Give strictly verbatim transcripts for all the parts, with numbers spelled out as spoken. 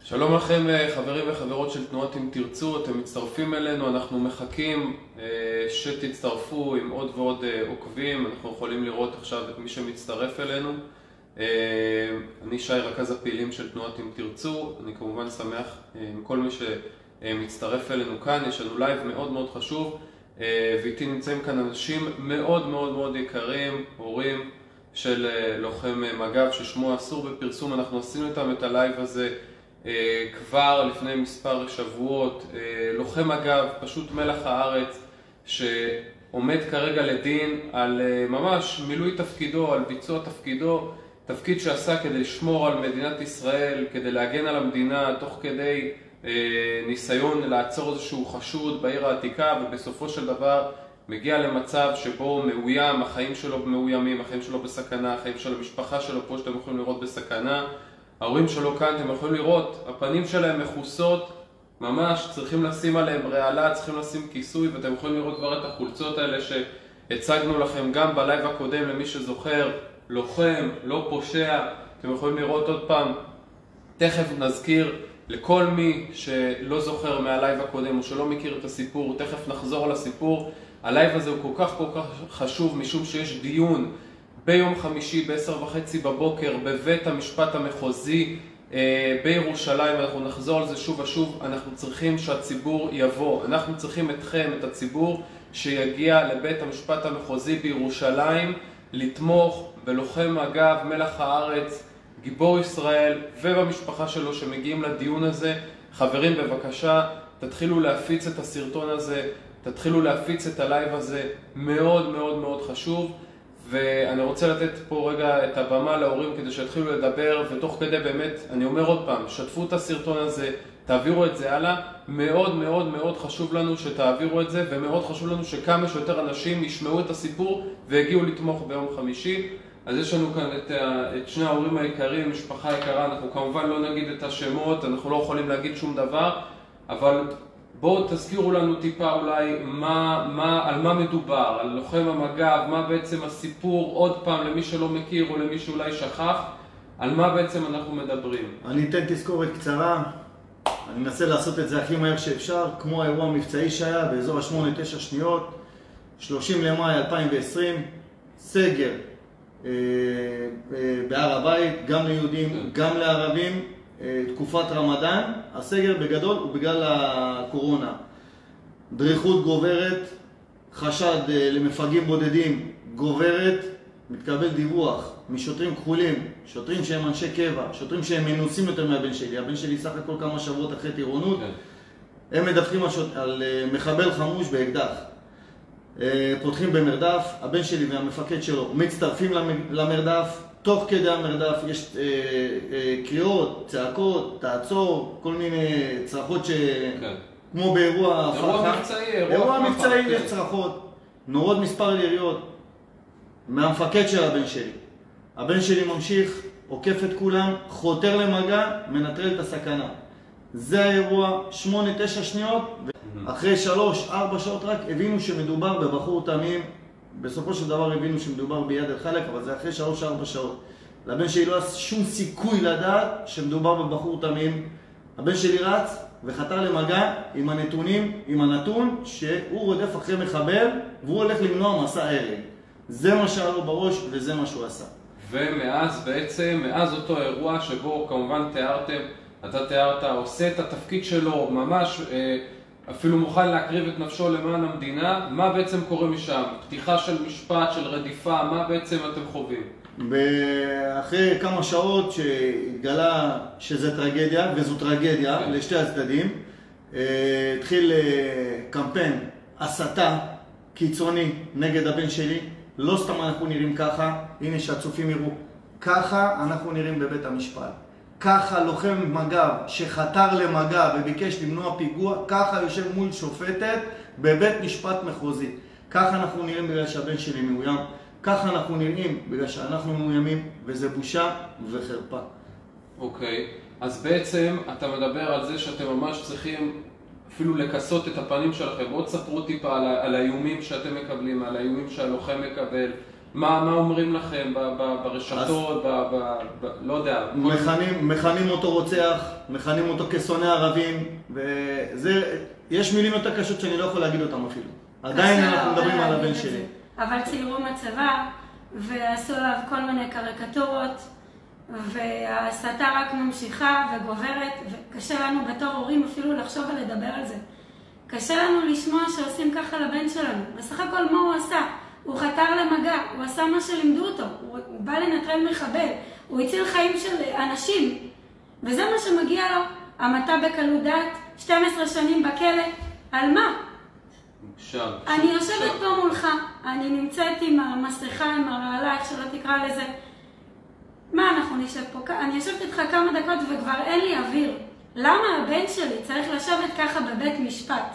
שלום לכם חברים וחברות של תנועת אם תרצו, אתם מצטרפים אלינו, אנחנו מחכים שתצטרפו עם עוד ועוד עוקבים, אנחנו יכולים לראות עכשיו את מי שמצטרף אלינו. אני שי, רכז הפעילים של תנועת אם תרצו, אני כמובן שמח עם כל מי שמצטרף אלינו כאן, יש לנו לייב מאוד מאוד חשוב, ואיתי נמצאים כאן אנשים מאוד מאוד מאוד יקרים, הורים של לוחם מג"ב ששמו אסור בפרסום. אנחנו עשינו איתם את הלייב הזה כבר לפני מספר שבועות. לוחם מג"ב, פשוט מלח הארץ, שעומד כרגע לדין על ממש מילוי תפקידו, על ביצוע תפקידו, תפקיד שעשה כדי לשמור על מדינת ישראל, כדי להגן על המדינה, תוך כדי ניסיון לעצור איזשהו חשוד בעיר העתיקה, ובסופו של דבר מגיע למצב שבו מאוים, החיים שלו מאוימים, החיים שלו בסכנה, החיים של המשפחה שלו פה שאתם יכולים לראות בסכנה. ההורים שלו כאן, אתם יכולים לראות, הפנים שלהם מכוסות, ממש צריכים לשים עליהם רעלה, צריכים לשים כיסוי, ואתם יכולים לראות כבר את החולצות האלה שהצגנו לכם גם בלייב הקודם למי שזוכר, לוחם, לא פושע. אתם יכולים לראות עוד פעם, תכף נזכיר לכל מי שלא זוכר מהלייב הקודם או שלא מכיר את הסיפור, תכף נחזור על הסיפור. הלייב הזה הוא כל כך כל כך חשוב משום שיש דיון ביום חמישי ב-עשר וחצי בבוקר בבית המשפט המחוזי אה, בירושלים. אנחנו נחזור על זה שוב ושוב. אנחנו צריכים שהציבור יבוא, אנחנו צריכים אתכם, את הציבור, שיגיע לבית המשפט המחוזי בירושלים לתמוך בלוחם מג"ב, מלח הארץ, גיבור ישראל, ובמשפחה שלו שמגיעים לדיון הזה. חברים, בבקשה, תתחילו להפיץ את הסרטון הזה, תתחילו להפיץ את הלייב הזה, מאוד מאוד מאוד חשוב. ואני רוצה לתת פה רגע את הבמה להורים כדי שיתחילו לדבר, ותוך כדי באמת, אני אומר עוד פעם, שתפו את הסרטון הזה, תעבירו את זה הלאה. מאוד מאוד מאוד חשוב לנו שתעבירו את זה, ומאוד חשוב לנו שכמה שיותר אנשים ישמעו את הסיפור והגיעו לתמוך ביום חמישי. אז יש לנו כאן את, את שני ההורים היקרים, משפחה יקרה, אנחנו כמובן לא נגיד את השמות, אנחנו לא יכולים להגיד שום דבר, אבל בואו תזכירו לנו טיפה אולי מה, מה, על מה מדובר, על לוחם המג"ב, מה בעצם הסיפור, עוד פעם למי שלא מכיר או למי שאולי שכח, על מה בעצם אנחנו מדברים. אני אתן תזכורת קצרה, אני מנסה לעשות את זה הכי מהר שאפשר, כמו האירוע המבצעי שהיה באזור ה-שמונה תשע שניות, שלושים למאי אלפיים ועשרים, סגר אה, אה, בהר הבית, גם ליהודים, גם לערבים, תקופת רמדאן. הסגר בגדול הוא בגלל הקורונה. דריכות גוברת, חשד למפגעים בודדים גוברת, מתקבל דיווח משוטרים כחולים, שוטרים שהם אנשי קבע, שוטרים שהם מנוסים יותר מהבן שלי. הבן שלי סך הכל כמה שבועות אחרי טירונות. Okay. הם מדווחים על, שוט... על מחבל חמוש באקדח. פותחים במרדף, הבן שלי והמפקד שלו מצטרפים למרדף. תוך כדי המרדף יש אה, אה, קריאות, צעקות, תעצור, כל מיני צרחות ש... כן. כמו באירוע... אירוע מבצעי, אירוע, אירוע מבצעי יש צרחות, נורות מספר יריות מהמפקד של הבן שלי. הבן שלי ממשיך, עוקף את כולם, חותר למגע, מנטרל את הסכנה. זה האירוע, שמונה תשע שניות, אחרי שלוש ארבע שעות רק הבינו שמדובר בבחור תמים. בסופו של דבר הבינו שמדובר ביד אל-חלק, אבל זה אחרי שלוש ארבע שעות. לבן שלי לא היה שום סיכוי לדעת שמדובר בבחור תמים. הבן שלי רץ וחתר למגע עם הנתונים, עם הנתון שהוא רודף אחרי מחבל והוא הולך למנוע מסע הרג. זה מה שהיה לו בראש וזה מה שהוא עשה. ומאז בעצם, מאז אותו אירוע שבו כמובן תיארתם, אתה תיארת, עושה את התפקיד שלו ממש, אפילו מוכן להקריב את נפשו למען המדינה. מה בעצם קורה משם? פתיחה של משפט, של רדיפה, מה בעצם אתם חווים? אחרי כמה שעות שהתגלה שזה טרגדיה, וזו טרגדיה כן. לשתי הצדדים, התחיל קמפיין הסתה קיצוני נגד הבן שלי. לא סתם אנחנו נראים ככה, הנה שהצופים יראו, ככה אנחנו נראים בבית המשפט. ככה לוחם מג"ב שחתר למגע וביקש למנוע פיגוע, ככה יושב מול שופטת בבית משפט מחוזי. ככה אנחנו נראים בגלל שהבן שלי מאוים, ככה אנחנו נראים בגלל שאנחנו מאוימים, וזה בושה וחרפה. אוקיי, אז בעצם אתה מדבר על זה שאתם ממש צריכים אפילו לקסות את הפנים שלכם. עוד ספרו טיפה על, על האיומים שאתם מקבלים, על האיומים שהלוחם מקבל, מה, מה אומרים לכם ב, ב, ברשתות, ב, ב, ב, לא יודע. מכנים, מכנים אותו רוצח, מכנים אותו כשונא ערבים, וזה, יש מילים יותר קשות שאני לא יכול להגיד אותם אפילו. עדיין אנחנו מדברים על הבן שלי. אבל ציירו מצבה, ועשו עליו כל מיני קריקטורות, וההסתה רק ממשיכה וגוברת, וקשה לנו בתור הורים אפילו לחשוב ולדבר על זה. קשה לנו לשמוע שעושים ככה לבן שלנו. בסך הכל מה הוא עשה? הוא חתר למגע, הוא עשה מה שלימדו אותו, הוא, הוא בא לנטרל מחבל, הוא הציל חיים של אנשים, וזה מה שמגיע לו. המתה בקלות דעת, שתים עשרה שנים בכלא, על מה? שם, אני יושבת פה מולך, אני נמצאת עם המסכה, עם הרעלה, איך שלא תקרא לזה. מה אנחנו נשב פה? אני יושבת איתך כמה דקות וכבר אין לי אוויר. למה הבן שלי צריך לשבת ככה בבית משפט?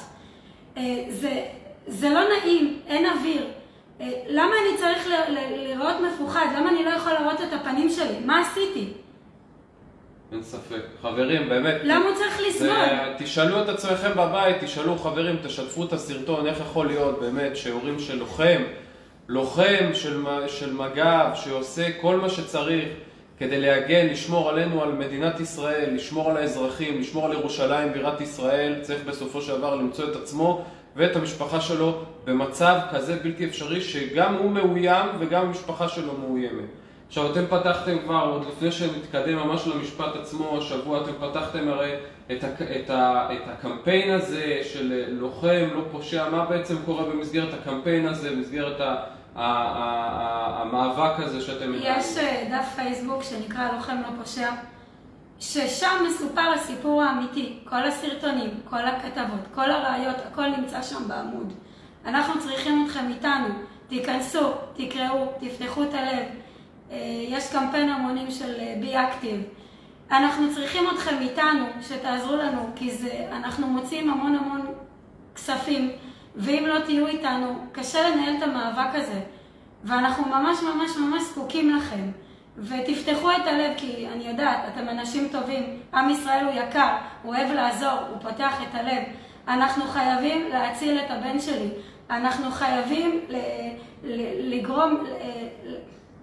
זה, זה לא נעים, אין אוויר. למה אני צריך ל- ל- לראות מפוחד? למה אני לא יכול לראות את הפנים שלי? מה עשיתי? אין ספק. חברים, באמת... למה הוא צריך לסבול? תשאלו את עצמכם בבית, תשאלו חברים, תשתפו את הסרטון, איך יכול להיות באמת שהורים של לוחם, לוחם של, של מג"ב, שעושה כל מה שצריך כדי להגן, לשמור עלינו, על מדינת ישראל, לשמור על האזרחים, לשמור על ירושלים, בירת ישראל, צריך בסופו של דבר למצוא את עצמו ואת המשפחה שלו במצב כזה בלתי אפשרי שגם הוא מאוים וגם המשפחה שלו מאוימת. עכשיו אתם פתחתם כבר, עוד לפני שנתקדם ממש למשפט עצמו, השבוע אתם פתחתם הרי את, ה, את, ה, את הקמפיין הזה של לוחם, לא פושע. מה בעצם קורה במסגרת הקמפיין הזה, במסגרת ה, ה, ה, ה, המאבק הזה שאתם מדברים? יש דף פייסבוק שנקרא לוחם לא פושע, ששם מסופר הסיפור האמיתי, כל הסרטונים, כל הכתבות, כל הראיות, הכל נמצא שם בעמוד. אנחנו צריכים אתכם איתנו, תיכנסו, תקראו, תפתחו את הלב. יש קמפיין המונים של בי אקטיב. אנחנו צריכים אתכם איתנו, שתעזרו לנו, כי זה, אנחנו מוצאים המון המון כספים, ואם לא תהיו איתנו, קשה לנהל את המאבק הזה. ואנחנו ממש ממש ממש זקוקים לכם. ותפתחו את הלב, כי אני יודעת, אתם אנשים טובים, עם ישראל הוא יקר, הוא אוהב לעזור, הוא פותח את הלב. אנחנו חייבים להציל את הבן שלי, אנחנו חייבים ל- ל- לגרום, ל-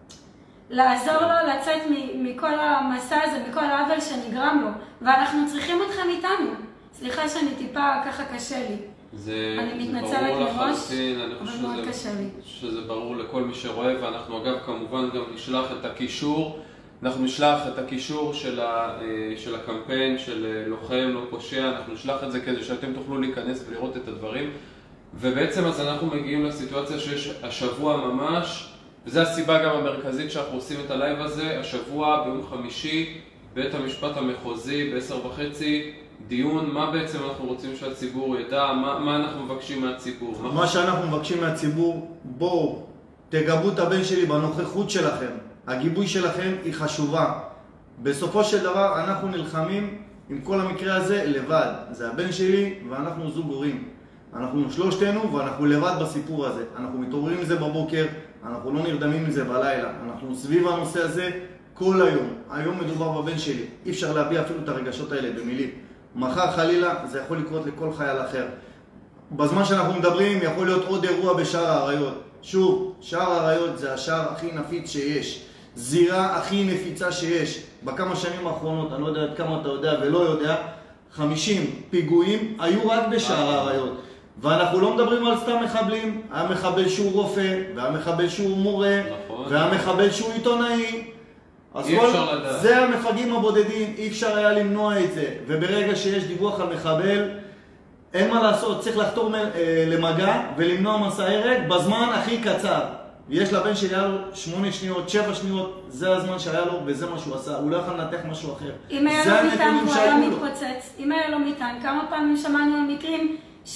לעזור לו לצאת מכל המסע הזה, מכל העוול שנגרם לו, ואנחנו צריכים אתכם איתנו. סליחה שאני טיפה ככה קשה לי. זה, אני זה מתנצלת ברור מראש, לחלוטין, אני אבל חושב מאוד שזה, קשה לי. שזה ברור לכל מי שרואה, ואנחנו אגב כמובן גם נשלח את הקישור, אנחנו נשלח את הקישור של, ה, של הקמפיין של לוחם לא פושע, אנחנו נשלח את זה כדי שאתם תוכלו להיכנס ולראות את הדברים, ובעצם אז אנחנו מגיעים לסיטואציה שיש השבוע ממש, וזו הסיבה גם המרכזית שאנחנו עושים את הלייב הזה, השבוע ביום חמישי, בית המשפט המחוזי ב-עשר וחצי, דיון, מה בעצם אנחנו רוצים שהציבור ידע, מה, מה אנחנו מבקשים מהציבור. מה, מה שאנחנו מבקשים מהציבור, בואו, תגבו את הבן שלי בנוכחות שלכם. הגיבוי שלכם היא חשובה. בסופו של דבר אנחנו נלחמים עם כל המקרה הזה לבד. זה הבן שלי ואנחנו זוג הורים. אנחנו שלושתנו ואנחנו לבד בסיפור הזה. אנחנו מתעוררים מזה בבוקר, אנחנו לא נרדמים מזה בלילה. אנחנו סביב הנושא הזה כל היום. היום מדובר בבן שלי. אי אפשר להביע אפילו את הרגשות האלה במילים. מחר חלילה זה יכול לקרות לכל חייל אחר. בזמן שאנחנו מדברים יכול להיות עוד אירוע בשער האריות. שוב, שער האריות זה השער הכי נפיץ שיש. זירה הכי נפיצה שיש. בכמה שנים האחרונות, אני לא יודע עד כמה אתה יודע ולא יודע, חמישים פיגועים היו רק בשער האריות. ואנחנו לא מדברים על סתם מחבלים. היה מחבל שהוא רופא, והיה מחבל שהוא מורה, והיה מחבל שהוא עיתונאי. אז כל, זה המפגעים הבודדים, אי אפשר היה למנוע את זה. וברגע שיש דיווח על מחבל, אין מה לעשות, צריך לחתור למגע ולמנוע מסע הרג בזמן הכי קצר. יש לבן שלי היה לו שמונה שניות, שבע שניות, זה הזמן שהיה לו וזה מה שהוא עשה, הוא לא יכול לנתח משהו אחר. אם היה לו מטען הוא היה מתפוצץ, אם היה לו מטען, כמה פעמים שמענו על מקרים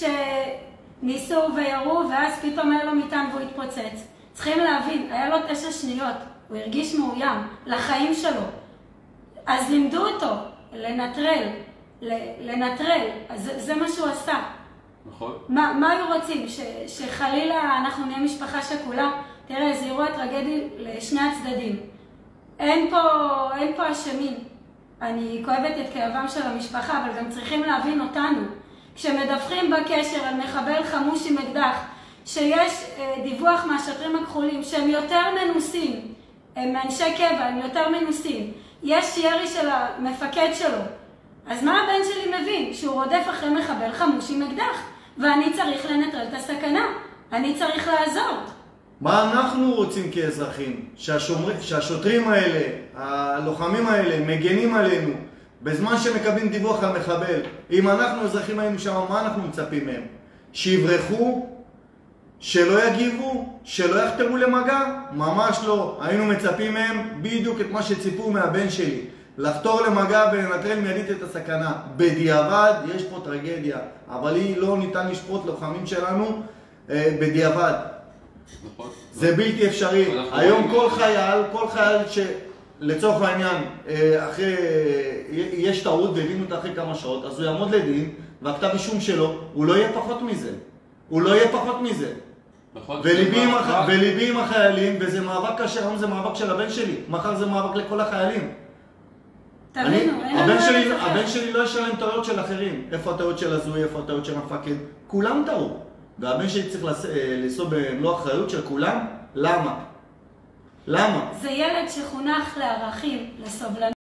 שניסו וירו ואז פתאום היה לו מטען והוא התפוצץ. צריכים להבין, היה לו תשע שניות. הוא הרגיש מאוים לחיים שלו. אז לימדו אותו לנטרל, לנטרל. אז זה, זה מה שהוא עשה. נכון. מה, מה היו רוצים? ש, שחלילה אנחנו נהיה משפחה שכולה? תראה, זה אירוע טרגדי לשני הצדדים. אין פה, אין פה אשמים. אני כואבת את כאבם של המשפחה, אבל גם צריכים להבין אותנו. כשמדווחים בקשר על מחבל חמוש עם אקדח, שיש אה, דיווח מהשוטרים הכחולים שהם יותר מנוסים, הם אנשי קבע, הם יותר מנוסים, יש ירי של המפקד שלו, אז מה הבן שלי מבין? שהוא רודף אחרי מחבל חמוש עם אקדח, ואני צריך לנטרל את הסכנה, אני צריך לעזור. מה אנחנו רוצים כאזרחים? שהשומר... שהשוטרים האלה, הלוחמים האלה, מגנים עלינו בזמן שמקבלים דיווח על מחבל. אם אנחנו אזרחים היינו שם, מה אנחנו מצפים מהם? שיברחו? שלא יגיבו? שלא יחתרו למגע? ממש לא. היינו מצפים מהם בדיוק את מה שציפו מהבן שלי. לחתור למגע ולנטרל מיידית את הסכנה. בדיעבד יש פה טרגדיה, אבל היא לא ניתן לשפוט לוחמים שלנו אה, בדיעבד. נכון. זה בלתי אפשרי. היום כל חייל, כל חייל שלצורך העניין, אחרי, יש טעות והבינו אותה אחרי כמה שעות, אז הוא יעמוד לדין, והכתב אישום שלו, הוא לא יהיה פחות מזה. הוא לא יהיה פחות מזה. נכון. וליבי עם החיילים, וזה מאבק קשה, היום זה מאבק של הבן שלי, מחר זה מאבק לכל החיילים. תבינו, אין הבן לנו שלי, ארץ אחרת. הבן שלי לא ישלם טעויות של אחרים. איפה הטעויות של הזוי, איפה הטעויות של המפקד? כולם טעו. והבן שלי צריך לנסוע במלוא האחריות של כולם. למה? למה? זה ילד שחונך לערכים, לסובלנות.